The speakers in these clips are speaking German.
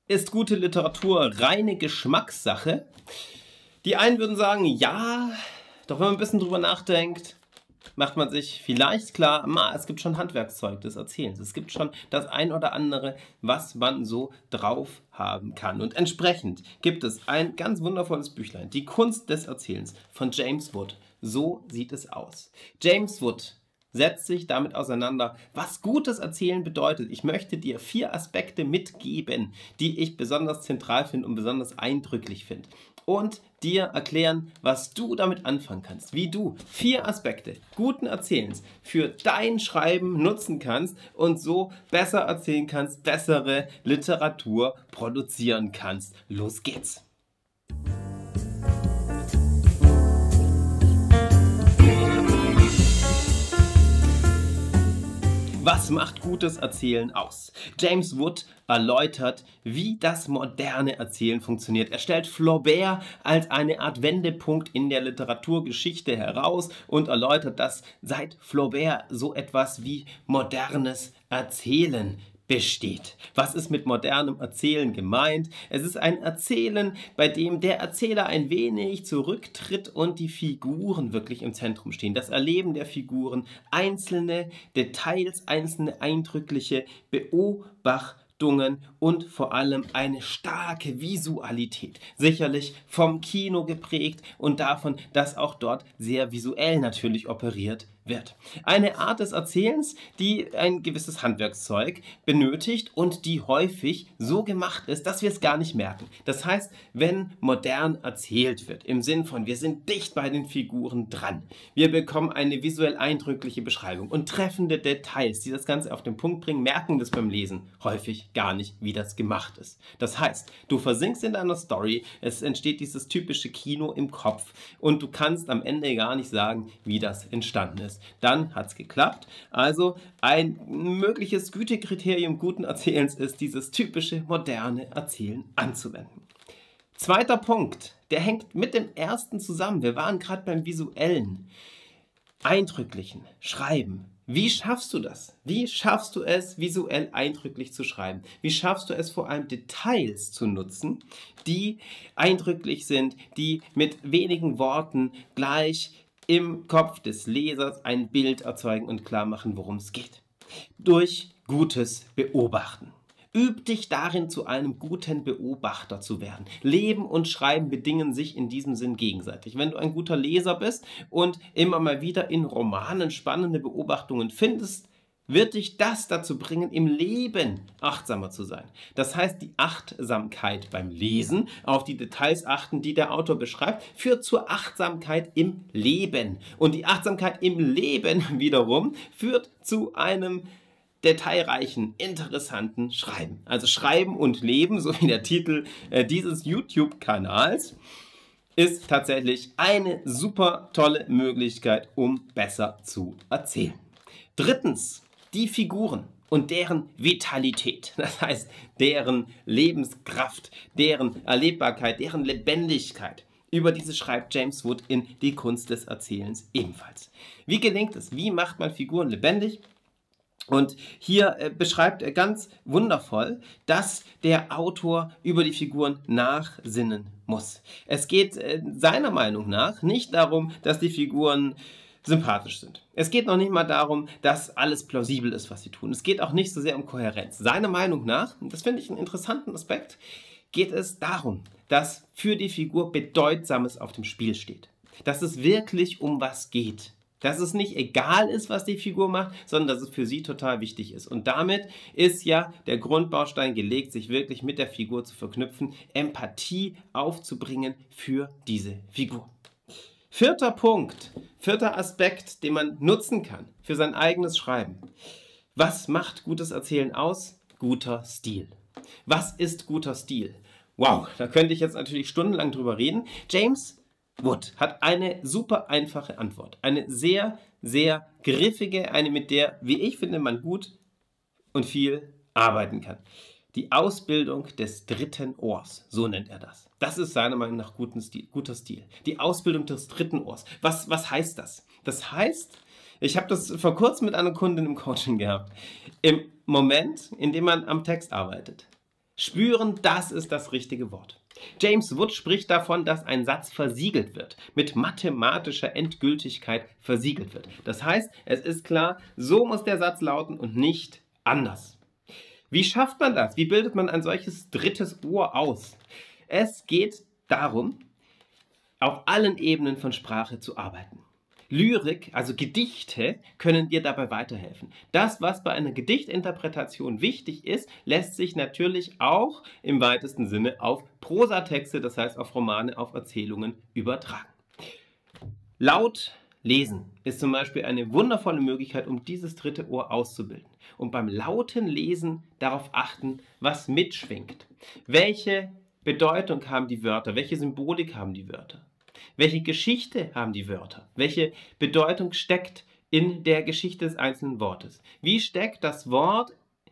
Ist gute Literatur reine Geschmackssache? Die einen würden sagen, ja, doch wenn man ein bisschen drüber nachdenkt, macht man sich vielleicht klar, es gibt schon Handwerkszeug des Erzählens. Es gibt schon das ein oder andere, was man so drauf haben kann. Und entsprechend gibt es ein ganz wundervolles Büchlein, Die Kunst des Erzählens von James Wood. So sieht es aus. James Wood setzt sich damit auseinander, was gutes Erzählen bedeutet. Ich möchte dir 4 Aspekte mitgeben, die ich besonders zentral finde und besonders eindrücklich finde. Und dir erklären, was du damit anfangen kannst. Wie du 4 Aspekte guten Erzählens für dein Schreiben nutzen kannst und so besser erzählen kannst, bessere Literatur produzieren kannst. Los geht's! Was macht gutes Erzählen aus? James Wood erläutert, wie das moderne Erzählen funktioniert. Er stellt Flaubert als eine Art Wendepunkt in der Literaturgeschichte heraus und erläutert, dass seit Flaubert so etwas wie modernes Erzählen besteht. Was ist mit modernem Erzählen gemeint? Es ist ein Erzählen, bei dem der Erzähler ein wenig zurücktritt und die Figuren wirklich im Zentrum stehen. Das Erleben der Figuren, einzelne Details, einzelne eindrückliche Beobachtungen und vor allem eine starke Visualität. Sicherlich vom Kino geprägt und davon, dass auch dort sehr visuell natürlich operiert wird. Eine Art des Erzählens, die ein gewisses Handwerkszeug benötigt und die häufig so gemacht ist, dass wir es gar nicht merken. Das heißt, wenn modern erzählt wird, im Sinn von wir sind dicht bei den Figuren dran, wir bekommen eine visuell eindrückliche Beschreibung und treffende Details, die das Ganze auf den Punkt bringen, merken das beim Lesen häufig gar nicht, wie das gemacht ist. Das heißt, du versinkst in deiner Story, es entsteht dieses typische Kino im Kopf und du kannst am Ende gar nicht sagen, wie das entstanden ist. Dann hat es geklappt. Also ein mögliches Gütekriterium guten Erzählens ist, dieses typische moderne Erzählen anzuwenden. Zweiter Punkt, der hängt mit dem ersten zusammen. Wir waren gerade beim visuellen, eindrücklichen Schreiben. Wie schaffst du das? Wie schaffst du es, visuell eindrücklich zu schreiben? Wie schaffst du es, vor allem Details zu nutzen, die eindrücklich sind, die mit wenigen Worten gleich im Kopf des Lesers ein Bild erzeugen und klar machen, worum es geht? Durch gutes Beobachten. Üb dich darin, zu einem guten Beobachter zu werden. Leben und Schreiben bedingen sich in diesem Sinn gegenseitig. Wenn du ein guter Leser bist und immer mal wieder in Romanen spannende Beobachtungen findest, wird dich das dazu bringen, im Leben achtsamer zu sein. Das heißt, die Achtsamkeit beim Lesen, auf die Details achten, die der Autor beschreibt, führt zur Achtsamkeit im Leben. Und die Achtsamkeit im Leben wiederum führt zu einem detailreichen, interessanten Schreiben. Also Schreiben und Leben, so wie der Titel dieses YouTube-Kanals, ist tatsächlich eine super tolle Möglichkeit, um besser zu erzählen. Drittens, die Figuren und deren Vitalität, das heißt deren Lebenskraft, deren Erlebbarkeit, deren Lebendigkeit. Über diese schreibt James Wood in Die Kunst des Erzählens ebenfalls. Wie gelingt es? Wie macht man Figuren lebendig? Und hier beschreibt er ganz wundervoll, dass der Autor über die Figuren nachsinnen muss. Es geht seiner Meinung nach nicht darum, dass die Figuren sympathisch sind. Es geht noch nicht mal darum, dass alles plausibel ist, was sie tun. Es geht auch nicht so sehr um Kohärenz. Seiner Meinung nach, und das finde ich einen interessanten Aspekt, geht es darum, dass für die Figur Bedeutsames auf dem Spiel steht. Dass es wirklich um was geht. Dass es nicht egal ist, was die Figur macht, sondern dass es für sie total wichtig ist. Und damit ist ja der Grundbaustein gelegt, sich wirklich mit der Figur zu verknüpfen, Empathie aufzubringen für diese Figur. Vierter Punkt, vierter Aspekt, den man nutzen kann für sein eigenes Schreiben. Was macht gutes Erzählen aus? Guter Stil. Was ist guter Stil? Wow, da könnte ich jetzt natürlich stundenlang drüber reden. James Wood hat eine super einfache Antwort. Eine sehr, sehr griffige, eine mit der, wie ich finde, man gut und viel arbeiten kann. Die Ausbildung des dritten Ohrs, so nennt er das. Das ist seiner Meinung nach guter Stil. Die Ausbildung des dritten Ohrs. Was heißt das? Das heißt, ich habe das vor kurzem mit einer Kundin im Coaching gehabt. Im Moment, in dem man am Text arbeitet, Spüren, das ist das richtige Wort. James Wood spricht davon, dass ein Satz versiegelt wird, mit mathematischer Endgültigkeit versiegelt wird. Das heißt, es ist klar, so muss der Satz lauten und nicht anders. Wie schafft man das? Wie bildet man ein solches drittes Ohr aus? Es geht darum, auf allen Ebenen von Sprache zu arbeiten. Lyrik, also Gedichte, können dir dabei weiterhelfen. Das, was bei einer Gedichtinterpretation wichtig ist, lässt sich natürlich auch im weitesten Sinne auf Prosatexte, das heißt auf Romane, auf Erzählungen übertragen. Laut lesen ist zum Beispiel eine wundervolle Möglichkeit, um dieses dritte Ohr auszubilden. Und beim lauten Lesen darauf achten, was mitschwingt. Welche Bedeutung haben die Wörter? Welche Symbolik haben die Wörter? Welche Geschichte haben die Wörter? Welche Bedeutung steckt in der Geschichte des einzelnen Wortes? Wie steht das Wort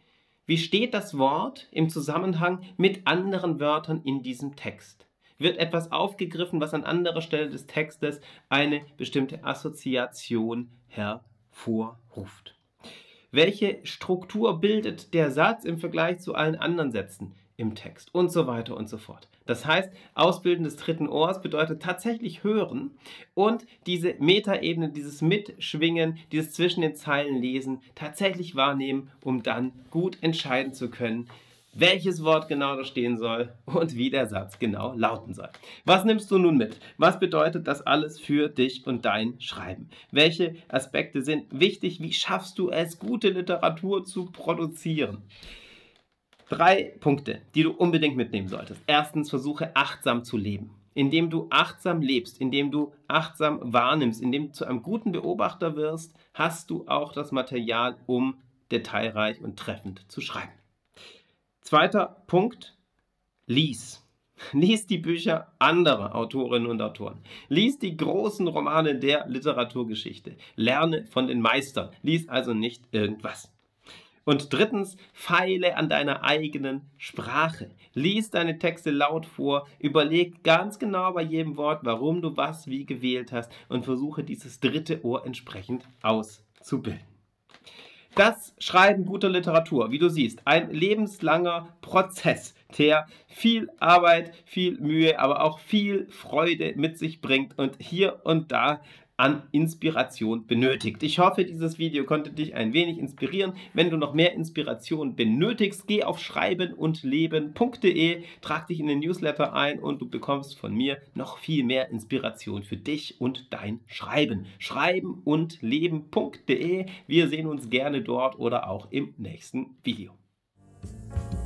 im Zusammenhang mit anderen Wörtern in diesem Text? Wird etwas aufgegriffen, was an anderer Stelle des Textes eine bestimmte Assoziation hervorruft? Welche Struktur bildet der Satz im Vergleich zu allen anderen Sätzen im Text und so weiter und so fort. Das heißt, Ausbilden des dritten Ohrs bedeutet tatsächlich hören und diese Metaebene, dieses Mitschwingen, dieses zwischen den Zeilen lesen, tatsächlich wahrnehmen, um dann gut entscheiden zu können, welches Wort genau da stehen soll und wie der Satz genau lauten soll. Was nimmst du nun mit? Was bedeutet das alles für dich und dein Schreiben? Welche Aspekte sind wichtig? Wie schaffst du es, gute Literatur zu produzieren? 3 Punkte, die du unbedingt mitnehmen solltest. Erstens, versuche achtsam zu leben. Indem du achtsam lebst, indem du achtsam wahrnimmst, indem du zu einem guten Beobachter wirst, hast du auch das Material, um detailreich und treffend zu schreiben. Zweiter Punkt, lies. Lies die Bücher anderer Autorinnen und Autoren. Lies die großen Romane der Literaturgeschichte. Lerne von den Meistern. Lies also nicht irgendwas. Und drittens, feile an deiner eigenen Sprache. Lies deine Texte laut vor, überleg ganz genau bei jedem Wort, warum du was wie gewählt hast und versuche dieses dritte Ohr entsprechend auszubilden. Das Schreiben guter Literatur, wie du siehst, ein lebenslanger Prozess, der viel Arbeit, viel Mühe, aber auch viel Freude mit sich bringt und hier und da an Inspiration benötigt. Ich hoffe, dieses Video konnte dich ein wenig inspirieren. Wenn du noch mehr Inspiration benötigst, geh auf schreibenundleben.de, trag dich in den Newsletter ein und du bekommst von mir noch viel mehr Inspiration für dich und dein Schreiben. Schreibenundleben.de. Wir sehen uns gerne dort oder auch im nächsten Video.